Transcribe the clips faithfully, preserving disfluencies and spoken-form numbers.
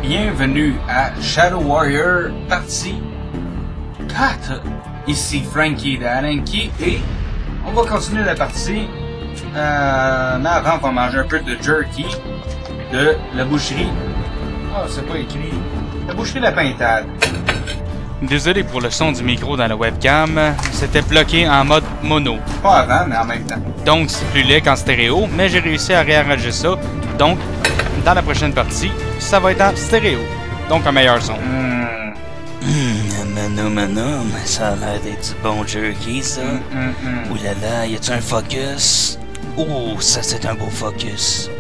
bienvenue à Shadow Warrior partie quatre. Ici Frankie d'Alenki et on va continuer la partie. Euh, mais avant, on va manger un peu de jerky de la boucherie. Ah, oh, c'est pas écrit. La boucherie La Pintade. Désolé pour le son du micro dans la webcam, c'était bloqué en mode mono. Pas avant, mais en même temps. Donc c'est plus laid qu'en stéréo, mais j'ai réussi à réarranger ça. Donc, dans la prochaine partie, ça va être en stéréo. Donc un meilleur son. Mmh. Hum, manon, manon, ça a l'air d'être du bon jerky, ça. Mmh, mmh, mmh. Oulala, y a-tu un focus? Oh, ça c'est un beau focus.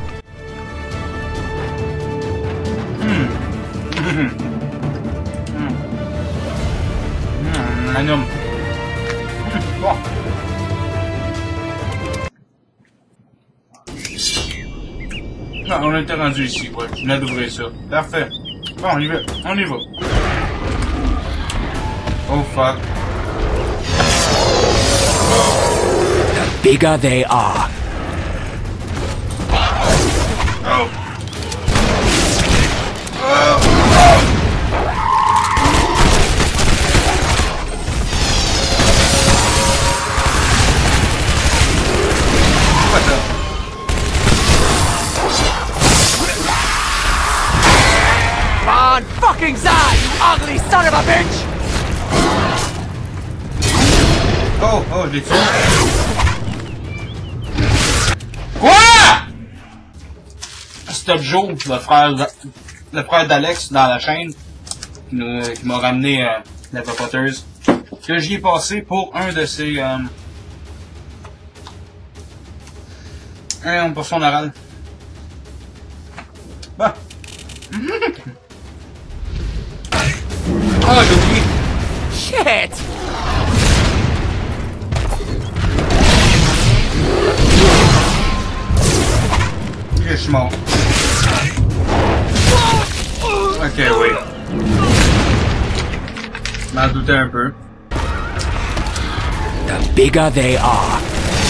Hum. Hum. Un homme. Hum. Bon. Non, on était rendu ici, ouais. Je venais d'ouvrir ça. Parfait. Bon, on y va. On y va. Oh fuck. The bigger they are. Oh. Oh. Oh. What's up? Come on, fucking Zai, you ugly son of a bitch! Oh, oh, je l'ai tué. Quoi? Stop Joe, le frère, le frère d'Alex dans la chaîne, qui m'a ramené euh, la vapoteuse, que j'y ai passé pour un de ses... Euh, un pour son oral. Bah. Oh, j'ai oublié. Shit! Je suis mort. Ok, oui. Je m'en doutais un peu. The bigger they are.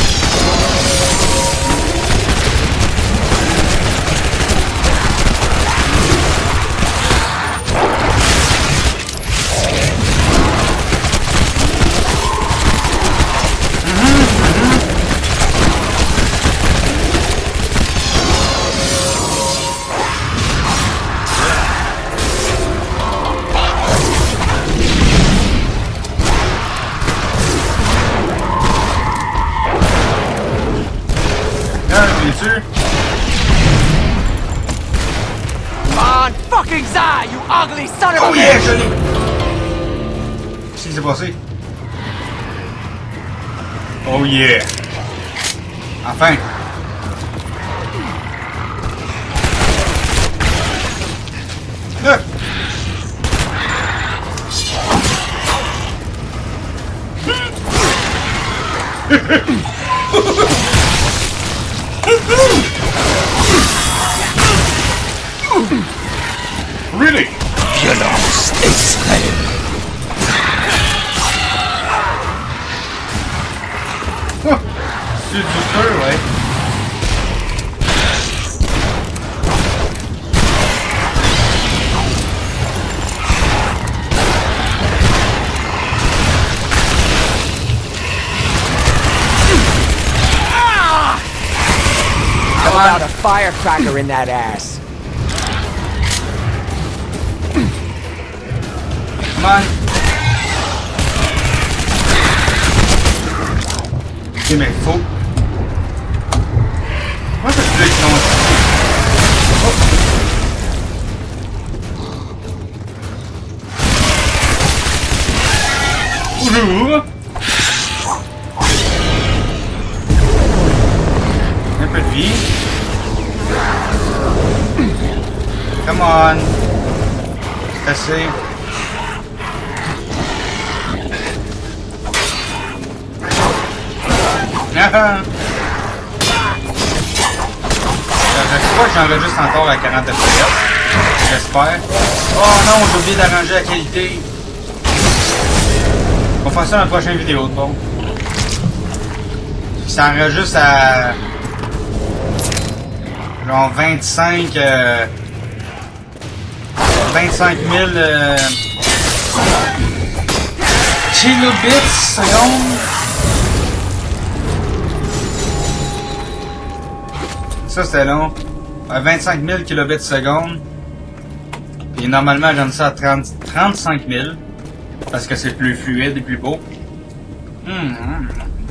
Come on, fucking Zai, you ugly son of a Oh bitch! yeah, je l'ai! Qu'est-ce qui s'est passé? Oh yeah! Enfin! Ah! Really? Violence extrême. C'est du feu, ouais. How about a firecracker in that ass? Come on. Ok, mais faut. Comment ça se fait qu'ils ont... Oh. Bonjour. Un peu de vie. Come on. C'est assez. Je crois que j'enregistre encore à quarante F P S. J'espère. Oh non, j'ai oublié d'arranger la qualité. On va faire ça dans la prochaine vidéo, bon. Ça enregistre à... genre vingt-cinq... Euh... vingt-cinq mille euh, kilobits seconde. Ça c'était long. Ouais, vingt-cinq mille kilobits seconde. Puis normalement j'aime ça à trente, trente-cinq mille. Parce que c'est plus fluide et plus beau. Mmh.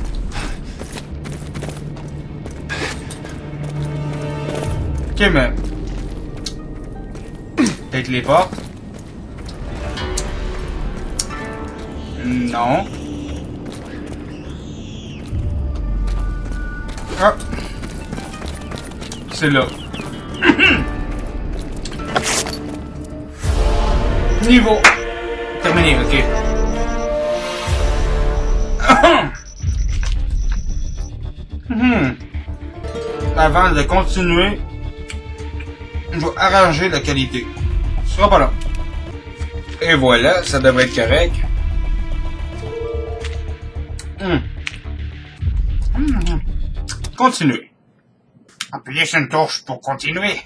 Ok, mais... Peut-être les portes. Non. Ah. C'est là. Niveau. Terminé, ok. Hmm. Avant de continuer, je vais arranger la qualité. Ce sera pas long. Et voilà, ça devrait être correct. Hmm. Hmm. Continuer. Appuyez sur une touche pour continuer.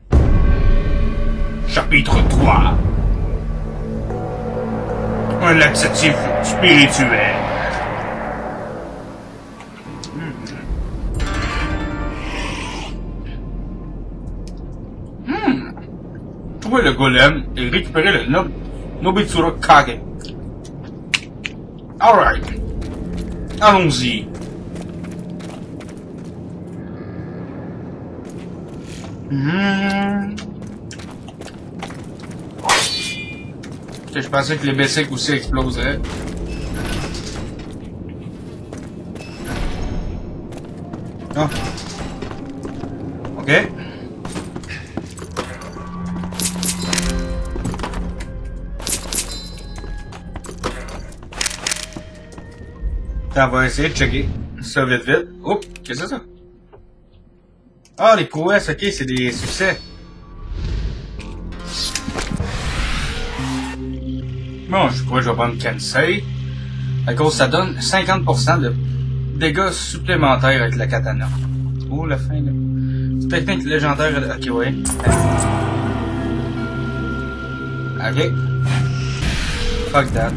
Chapitre trois. Un laxatif spirituel. Hmm. Trouver le golem et récupérer le Nob Nobitsura Kage. Alright. Allons-y. Hmm. Je pensais que les basics aussi exploseraient. Oh. Ok. On va essayer de checker ça vite vite. Oh, qu'est-ce que c'est ça? Ah, les prouesses, ok, c'est des succès. Bon, je crois que je vais prendre Kensei. À cause ça donne cinquante pour cent de dégâts supplémentaires avec la katana. Oh, la fin, là. C'est technique légendaire. Ok, ouais. Ok. Fuck that.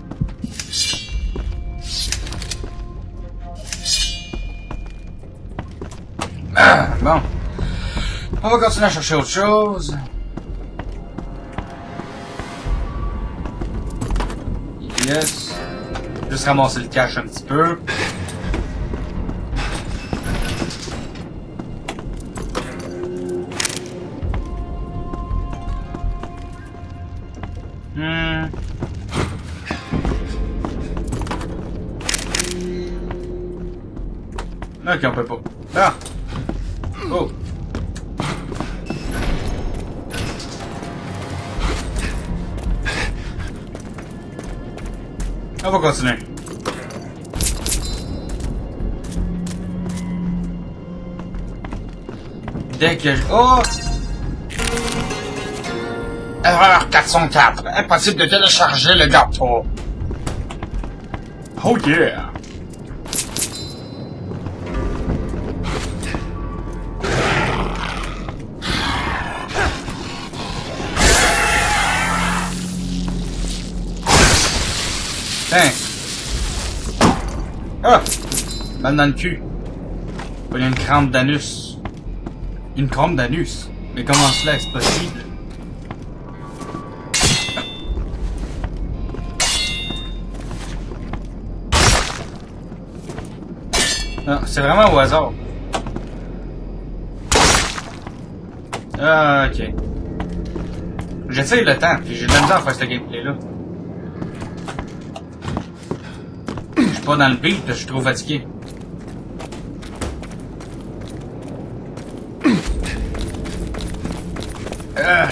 Ah, bon. On va continuer à chercher autre chose. Yes. Juste ramasser le cash un petit peu. Hmm. Ok, on peut pas. Ah! Oh! On va continuer. Dès que je... Oh! Erreur quatre cent quatre. Impossible de télécharger le gâteau. Oh yeah! Tiens. Ah! Mal dans le cul. Il y a une crampe d'anus. Une crampe d'anus? Mais comment cela est possible? Non, c'est vraiment au hasard. Ah, ok. J'essaye le temps, puis j'ai de la misère à faire ce gameplay-là. Je suis pas dans le beat, je suis trop fatigué. Ah.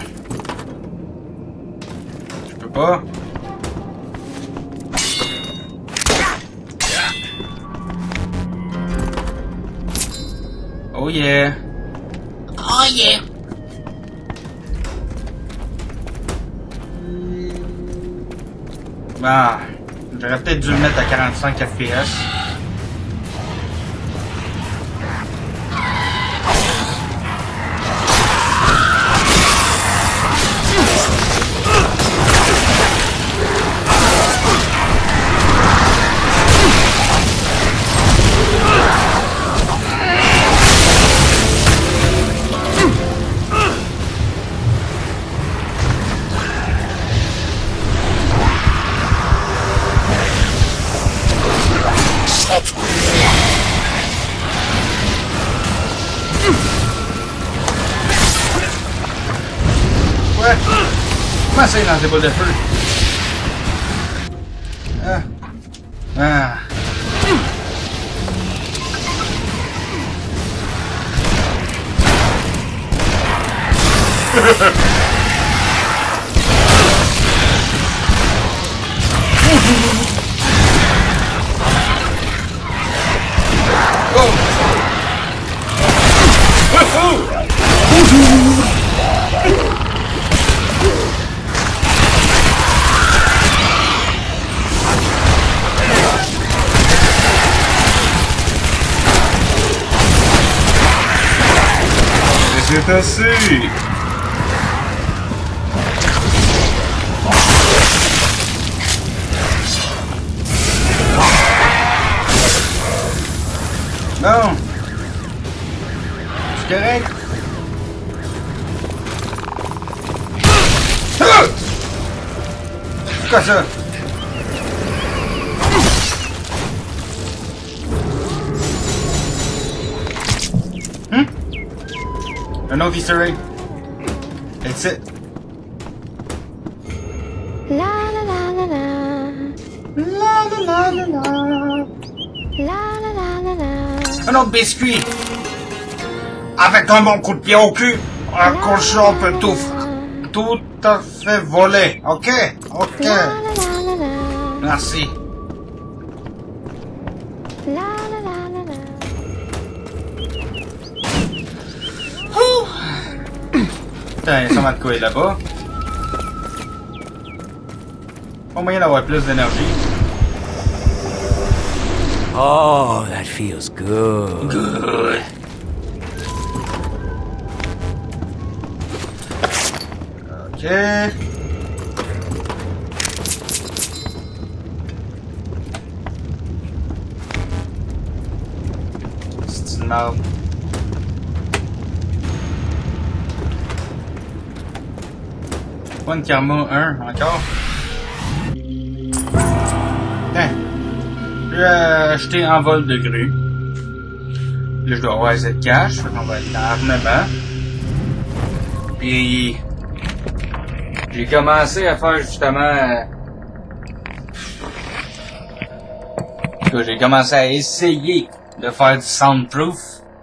Je peux pas. Oh yeah. Oh yeah. Ah, j'aurais peut-être dû le mettre à quarante-cinq F P S. Ouais. Comment ça, il lance des boules de feu? Ah. Ah. C'est assez! Non! C'est correct? Ah! C'est quoi ça? Hum? Un autre Easter egg. That's it. La la la la la. La la la la la. La la la la la. Un autre biscuit. Avec un bon coup de pied au cul, un cochon peut tout, tout à fait voler. Ok? Ok. La la la la la. Merci. La la la la la. Putain, il y a sûrement de quoi être là-bas. Pas moyen d'avoir plus d'énergie. Oh, that feels good. Good. Ok. C'est une merde. Point de karma un, encore. Tiens. Je vais acheter en vol de grue. Là, je dois avoir cette cash. Fait qu'on va être dans l'armement. Puis, j'ai commencé à faire justement... euh, En tout cas, j'ai commencé à essayer de faire du soundproof.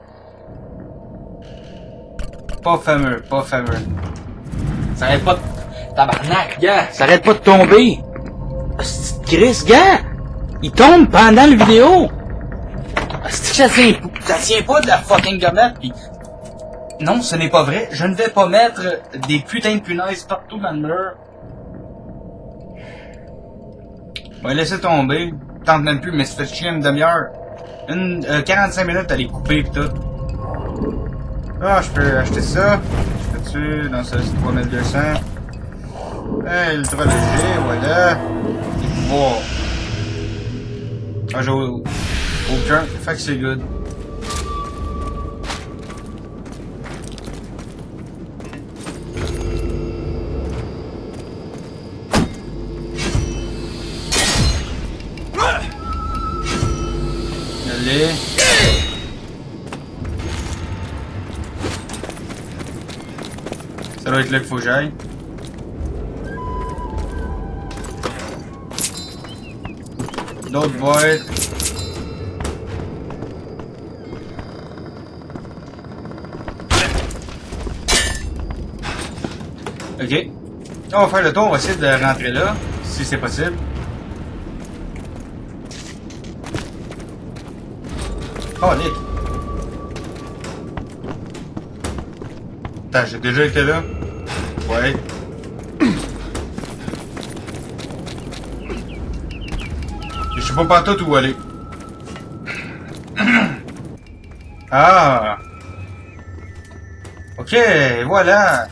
Pas fameux, pas fameux. Ça arrête pas de... Tabarnak, gars! Ça arrête pas de tomber! Hostie de Chris, gars! Il tombe pendant la vidéo! Hostie que ça tient, ça tient pas de la fucking gommette, pis... Non, ce n'est pas vrai. Je ne vais pas mettre des putains de punaises partout dans le mur. On va laisser tomber. Tente même plus, mais ça fait chier une demi-heure. Une, euh, quarante-cinq minutes à les couper pis tout. Ah, je peux acheter ça. Je peux-tu? Non, ça c'est trois mille deux cents. Hey, ultra léger, voilà. Les pouvoirs. Ah, j'ai aucun. Fait que c'est good. Allez. Ça doit être là qu'il faut que j'aille. D'autres boîtes. Ok. On va faire le tour, on va essayer de rentrer là, si c'est possible. Oh, Nick. Attends, j'ai déjà été là. Ouais. Je sais pas partout où aller. Ah. Ok, voilà.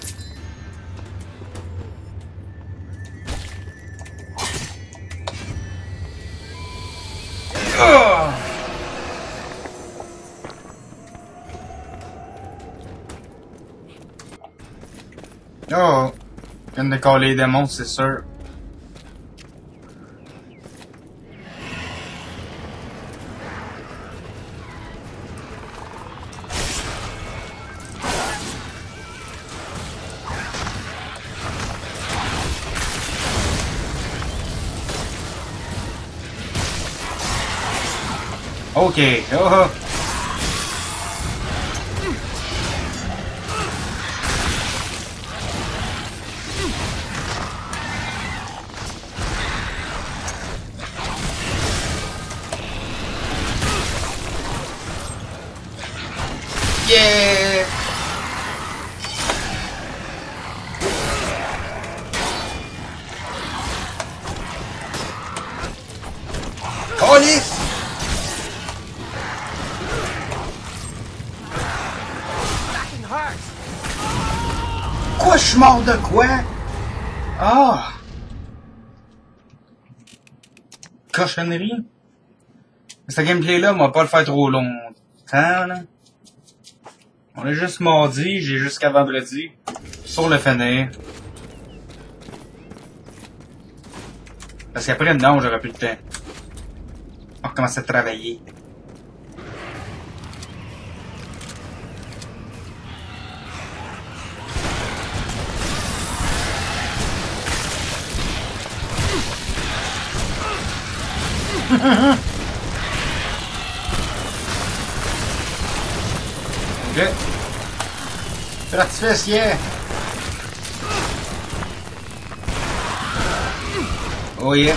Oh. Oh. Je viens de coller les démons, c'est sûr. Ok, oh oh. Yeah! Calice! Quoi, je suis mort de quoi? Ah! Cochonnerie? Ce gameplay-là, on va pas le faire trop longtemps, là. On est juste mardi, j'ai jusqu'à vendredi pour le finir. Parce qu'après, non, j'aurai plus de temps. On va recommencer à travailler. Ok. Feu d'artifice, yeah! Oh yeah!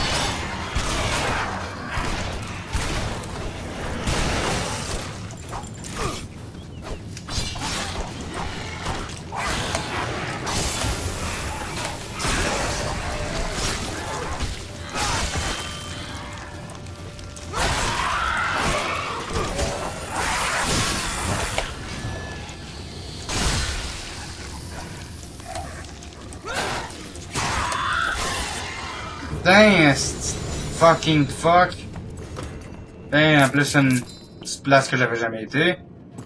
Putain, fucking fuck. Putain, en plus une petite place que j'avais jamais été.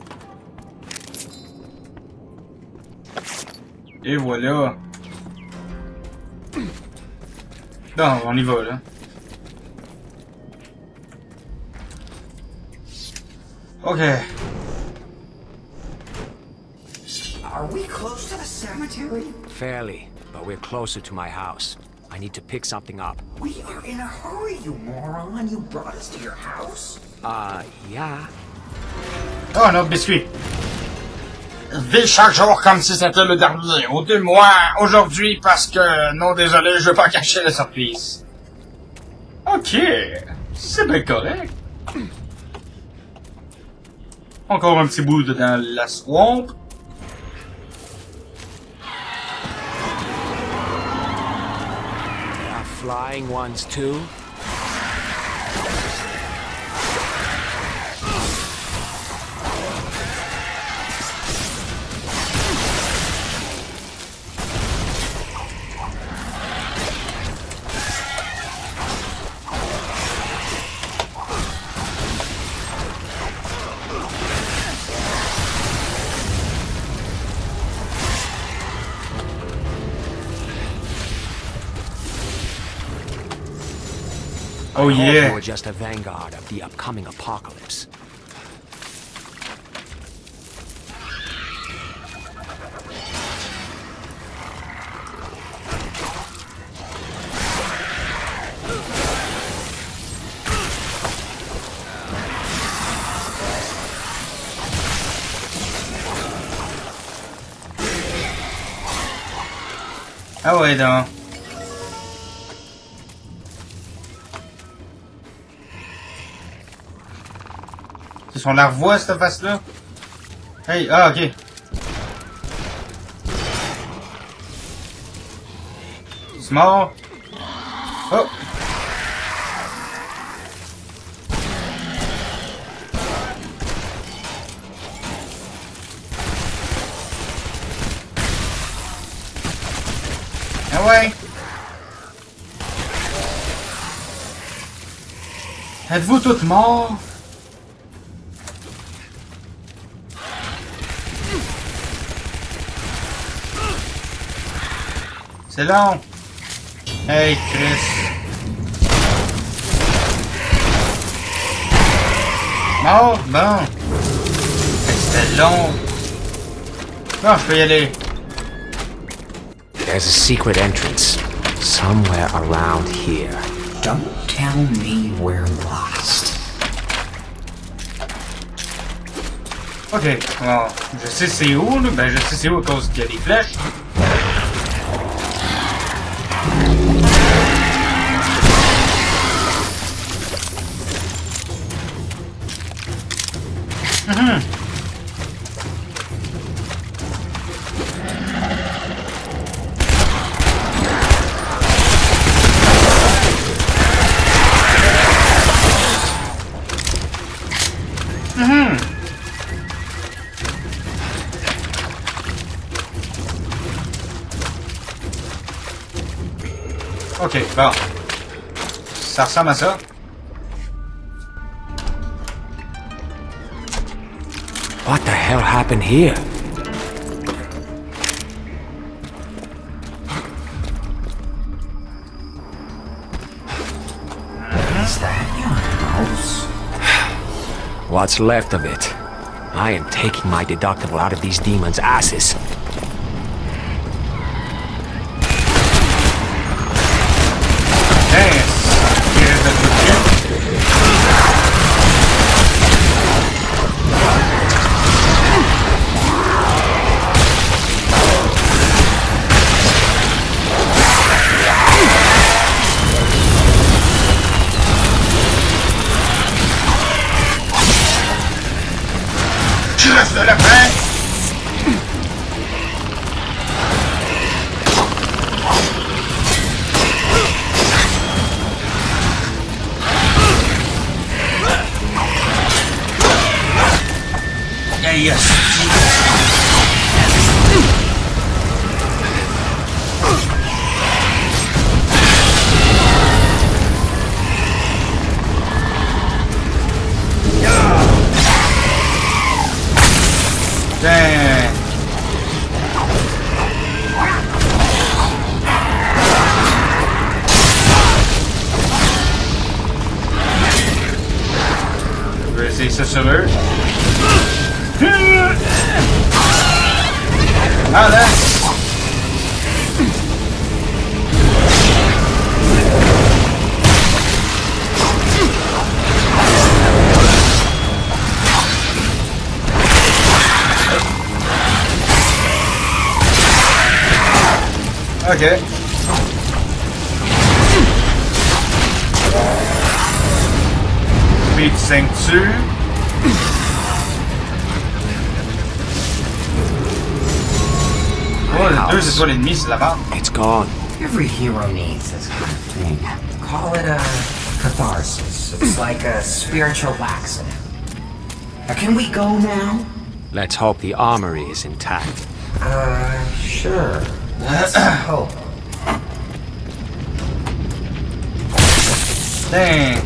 Et voilà. Bon, on y va là. Ok. Are we close to the cemetery? Fairly, but we're closer to my house. I need to pick something up. We are in a hurry, you moron. You brought us to your house? Uh, yeah. Oh, un autre biscuit. Vis chaque jour comme si c'était le dernier. Ou deux mois aujourd'hui parce que, non désolé, je veux pas cacher la surprise. Ok. C'est bien correct. Encore un petit bout dans la swamp. Flying ones too? Oh yeah. Or just a vanguard of the upcoming apocalypse. Ah ouais, donc. On la revoit cette face-là. Hey, ah ok. C'est mort. Oh. Ah ouais. Êtes-vous toutes morts? C'est long. Hey, Chris. Mort? Bon. C'était long. Non, je peux y aller. There's a secret entrance somewhere around here. Don't tell me we're lost. Ok, bon, je sais c'est où, là. Ben je sais c'est où à cause qu'il y a des flèches. Mhm. Mhm. Ok, bon. Ça ressemble à ça. What the hell happened here? Is that your house? What's left of it. I am taking my deductible out of these demons' asses. Yes. Here's the truth. Chasse de la fin. Yes. Dang. Je vais essayer ça sur eux. Ah là! Ok. Puis tu saignes dessus. Oh, les deux étoiles et demie, c'est la barre. It's gone. Every hero needs this kind of thing. Call it a catharsis. It's like a spiritual laxative. Now, can we go now? Let's hope the armory is intact. Uh, sure. Let's hope. Dang.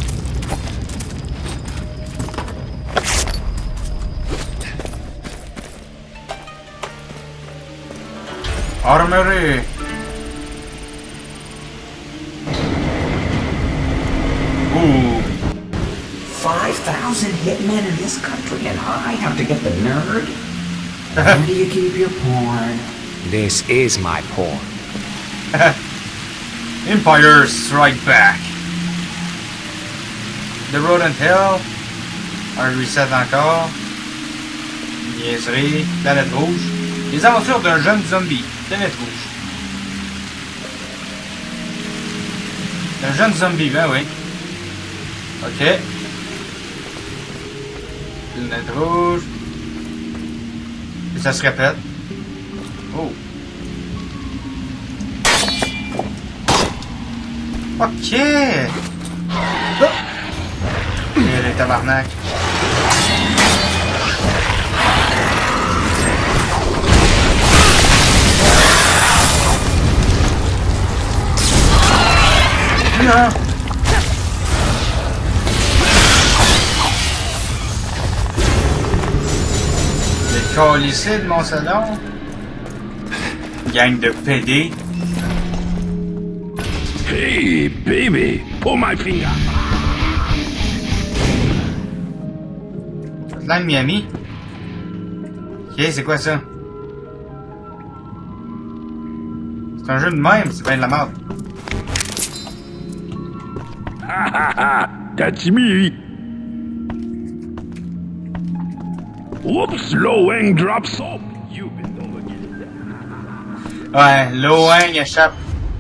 Armory. Ooh. five thousand hitmen in this country, and I have to get the nerd? Where do you keep your porn? This is my porn. Empire Strike Back. The Road and Hell. Un reset encore. Niaiserie. Planète rouge. Les aventures d'un jeune zombie. Planète rouge. Un jeune zombie, ben oui. Ok. Planète rouge. Et ça se répète. Oh. Ok. Oh. Et les tabarnak. Non. Les colissés de mon salon. Gang de P D. Hey, baby, pull my finger. Hotline Miami. Ok, c'est quoi ça? C'est un jeu de même, c'est bien de la merde. Ha ha ha, that's me. Whoops, Lo-Wang drops soap. You been over get it. Ouais, Lo-Wang échappe.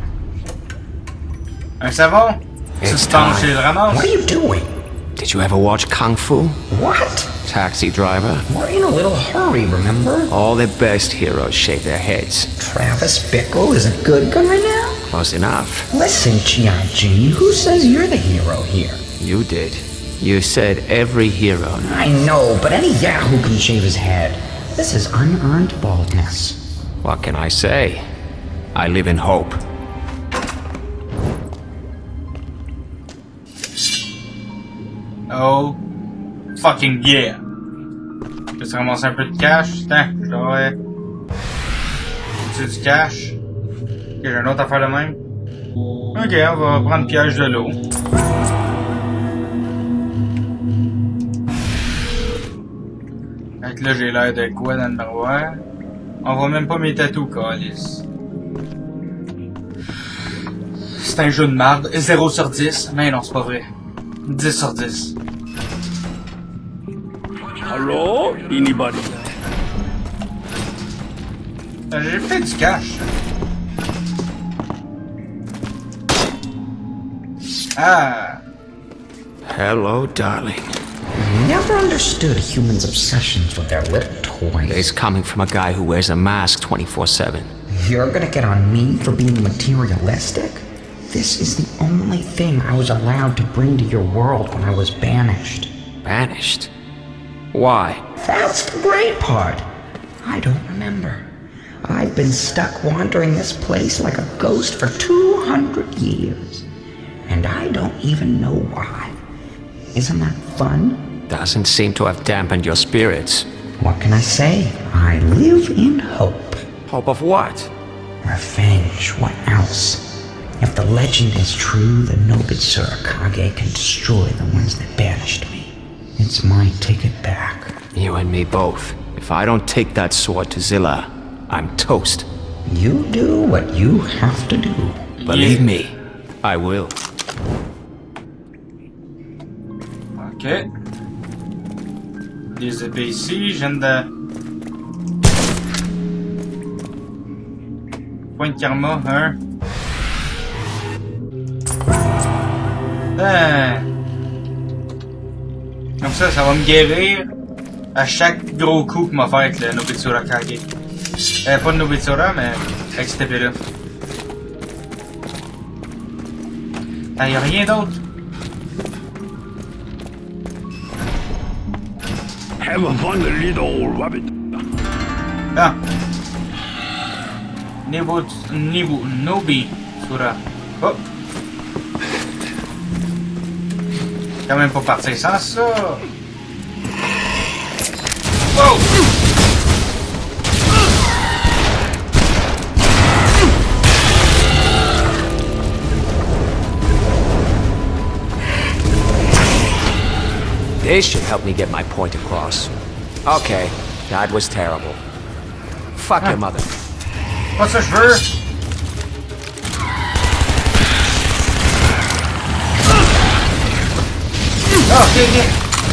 Un savon? Suspense chez le ramasse? What are you doing? Did you ever watch Kung Fu? What? Taxi Driver? We're in a little hurry, remember? All the best heroes shave their heads. Travis Bickle is a good guy now? Close enough. Listen, G I G, who says you're the hero here? You did. You said every hero. I know, but any yahoo can shave his head. This is unearned baldness. What can I say? I live in hope. Oh, fucking yeah. Je vais se ramasser un peu de cash. Tiens, je devrais... C'est du cash. Ok, j'ai une autre affaire de même. Ok, on va prendre piège de l'eau. Fait que là, j'ai l'air de quoi dans le miroir? On voit même pas mes tatous, calice. C'est un jeu de merde. zéro sur dix. Mais non, c'est pas vrai. dix sur dix. Hello? Anybody? J'ai fait du cash. Ah. Hello, darling. Never understood humans' obsessions with their little toys. It's coming from a guy who wears a mask twenty-four seven. You're gonna get on me for being materialistic? This is the only thing I was allowed to bring to your world when I was banished. Banished? Why? That's the great part. I don't remember. I've been stuck wandering this place like a ghost for two hundred years. And I don't even know why. Isn't that fun? Doesn't seem to have dampened your spirits. What can I say? I live in hope. Hope of what? Revenge. What else? If the legend is true, the Nobitsu Kage can destroy the ones that banished me. It's my ticket back. You and me both. If I don't take that sword to Zilla, I'm toast. You do what you have to do. Believe me, I will. Ok. Des épées ici, je viens de... Point de karma, un. Ah. Comme ça, ça va me guérir à chaque gros coup qu'il m'a fait avec le Nobitsura Kage. Euh, pas de Nobitsura, mais avec cette épée-là. Ah, y'a rien d'autre. Have a fun, little rabbit. Ah. Nibu... Nibu... Nobitsura. Oh. Quand même pas partir sans ça. Oh! This should help me get my point across. Okay, that was terrible. Fuck your mother. Pas ça, je veux. Ah, ok, ok.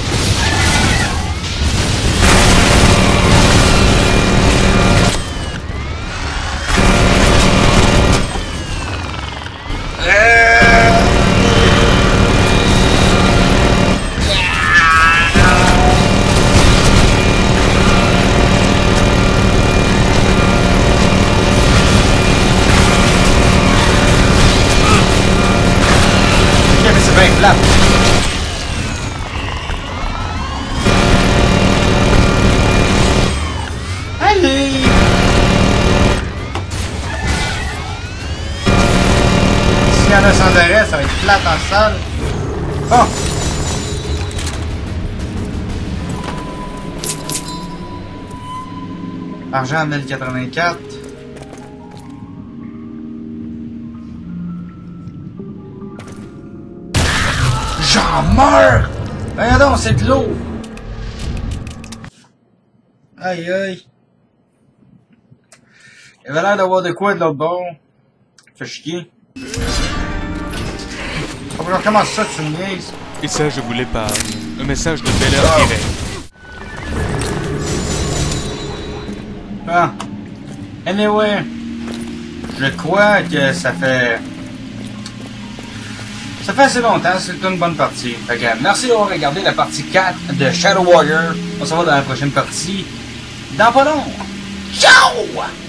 Là. Allez. S'il y en a sans arrêt, ça va être plate en salle. Bon. Argent mille quatre-vingt-quatre. J'en meurs! Regardons, c'est de l'eau! Aïe aïe! Il avait l'air d'avoir de quoi de l'autre bord. Fait chier. Pourquoi comment ça tu me niaises? Et ça, je voulais pas. Un message de belle heure direct. Bon. Anyway, je crois que ça fait... Ça fait assez longtemps, c'est une bonne partie. Fait que, merci d'avoir regardé la partie quatre de Shadow Warrior. On se revoit dans la prochaine partie. Dans pas long. Ciao!